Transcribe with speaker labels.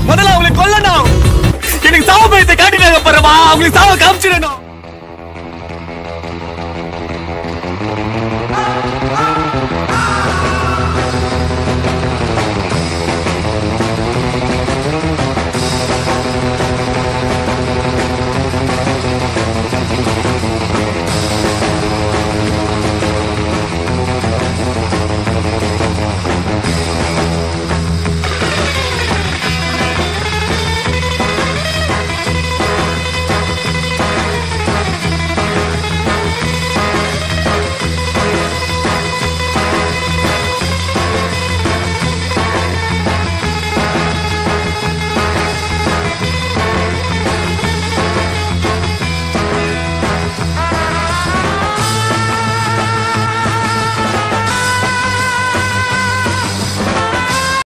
Speaker 1: முதல்ல அவங்களை கொல்லணும். எனக்கு சாவ பயத்தை காட்டினாங்க பாருமா, அவங்களுக்கு சாவ காமிச்சிடணும்.